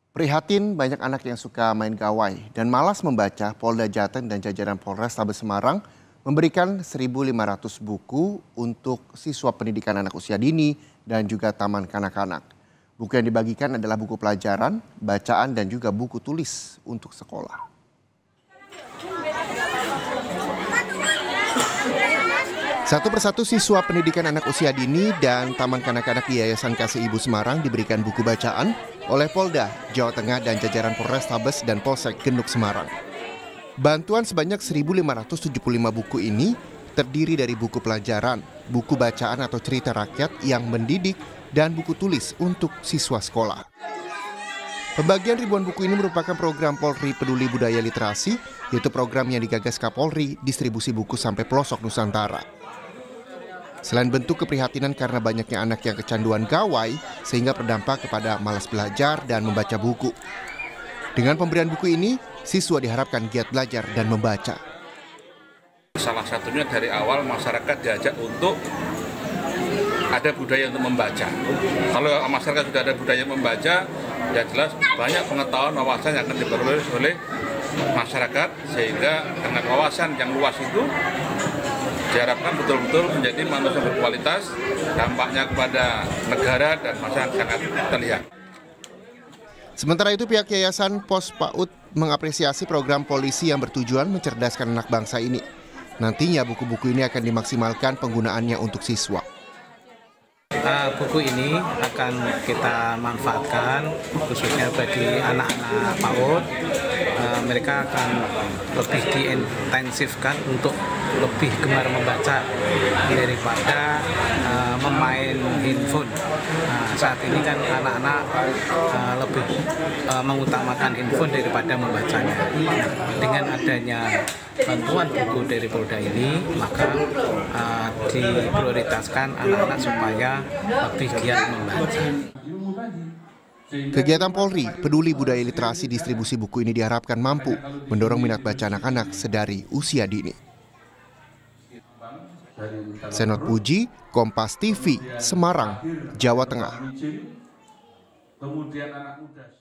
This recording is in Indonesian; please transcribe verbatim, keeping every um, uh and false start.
Prihatin banyak anak yang suka main gawai dan malas membaca, Polda Jateng dan jajaran Polrestabes Semarang memberikan seribu lima ratus buku untuk siswa pendidikan anak usia dini dan juga taman kanak-kanak. Buku yang dibagikan adalah buku pelajaran, bacaan dan juga buku tulis untuk sekolah. Satu persatu siswa pendidikan anak usia dini dan taman kanak-kanak di Yayasan Kasih Ibu Semarang diberikan buku bacaan oleh Polda, Jawa Tengah dan jajaran Polrestabes dan Polsek Genuk Semarang. Bantuan sebanyak seribu lima ratus tujuh puluh lima buku ini terdiri dari buku pelajaran, buku bacaan atau cerita rakyat yang mendidik, dan buku tulis untuk siswa sekolah. Pembagian ribuan buku ini merupakan program Polri Peduli Budaya Literasi, yaitu program yang digagas Kapolri distribusi buku sampai pelosok Nusantara. Selain bentuk keprihatinan karena banyaknya anak yang kecanduan gawai, sehingga berdampak kepada malas belajar dan membaca buku. Dengan pemberian buku ini, siswa diharapkan giat belajar dan membaca. Salah satunya dari awal masyarakat diajak untuk ada budaya untuk membaca. Kalau masyarakat sudah ada budaya membaca, ya jelas banyak pengetahuan wawasan yang akan diperoleh oleh masyarakat, sehingga dengan wawasan yang luas itu diharapkan betul-betul menjadi manusia berkualitas, dampaknya kepada negara dan masyarakat sangat terlihat. Sementara itu pihak Yayasan Pos PAUD mengapresiasi program polisi yang bertujuan mencerdaskan anak bangsa ini. Nantinya buku-buku ini akan dimaksimalkan penggunaannya untuk siswa. Uh, buku ini akan kita manfaatkan khususnya bagi anak-anak PAUD. Uh, mereka akan lebih diintensifkan untuk lebih gemar membaca daripada uh, memain handphone. Uh, saat ini kan anak-anak uh, lebih uh, mengutamakan handphone daripada membacanya. Dengan adanya bantuan buku dari Polda ini, maka uh, diprioritaskan anak-anak supaya lebih giat membaca. Kegiatan Polri Peduli Budaya Literasi distribusi buku ini diharapkan mampu mendorong minat baca anak-anak sedari usia dini. Senot Puji, Kompas T V, Semarang, Jawa Tengah.